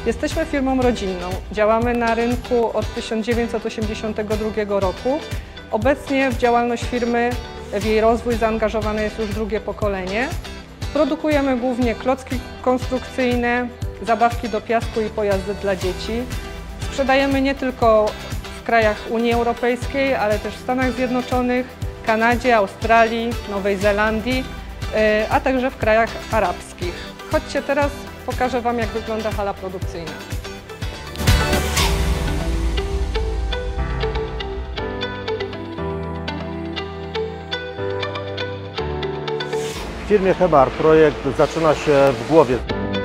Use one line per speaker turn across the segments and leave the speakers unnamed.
Jesteśmy firmą rodzinną. Działamy na rynku od 1982 roku. Obecnie w działalność firmy, w jej rozwój zaangażowane jest już drugie pokolenie. Produkujemy głównie klocki konstrukcyjne, zabawki do piasku i pojazdy dla dzieci. Sprzedajemy nie tylko w krajach Unii Europejskiej, ale też w Stanach Zjednoczonych, Kanadzie, Australii, Nowej Zelandii, a także w krajach arabskich. Chodźcie teraz, pokażę Wam, jak wygląda hala produkcyjna.
W firmie Hemar projekt zaczyna się w głowie.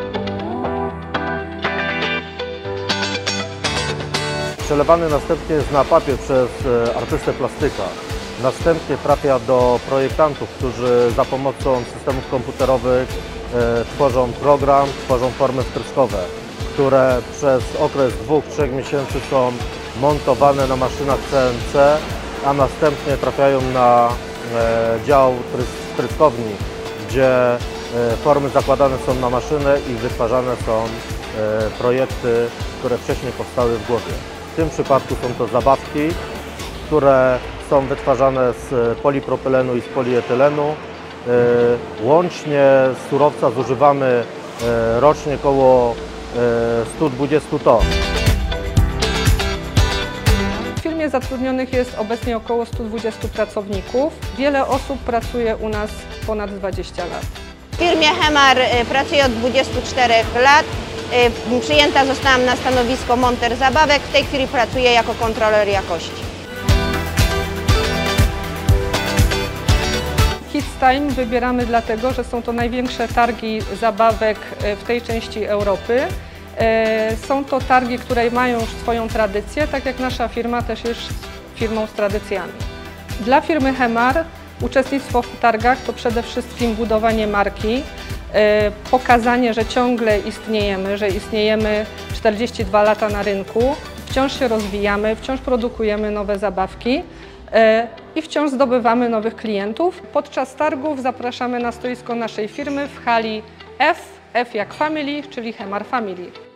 Przelewany następnie jest na papier przez artystę plastyka. Następnie trafia do projektantów, którzy za pomocą systemów komputerowych tworzą program, tworzą formy wtryskowe, które przez okres 2–3 miesięcy są montowane na maszynach CNC, a następnie trafiają na dział wtryskowni, gdzie formy zakładane są na maszynę i wytwarzane są projekty, które wcześniej powstały w głowie. W tym przypadku są to zabawki, które są wytwarzane z polipropylenu i z polietylenu. Łącznie z surowca zużywamy rocznie około 120 ton.
W firmie zatrudnionych jest obecnie około 120 pracowników. Wiele osób pracuje u nas ponad 20 lat.
W firmie Hemar pracuję od 24 lat. Przyjęta zostałam na stanowisko monter zabawek. W tej chwili pracuję jako kontroler jakości.
Kids Time wybieramy dlatego, że są to największe targi zabawek w tej części Europy. Są to targi, które mają już swoją tradycję, tak jak nasza firma też jest firmą z tradycjami. Dla firmy Hemar uczestnictwo w targach to przede wszystkim budowanie marki, pokazanie, że ciągle istniejemy, że istniejemy 42 lata na rynku, wciąż się rozwijamy, wciąż produkujemy nowe zabawki i wciąż zdobywamy nowych klientów. Podczas targów zapraszamy na stoisko naszej firmy w hali F jak Family, czyli Hemar Family.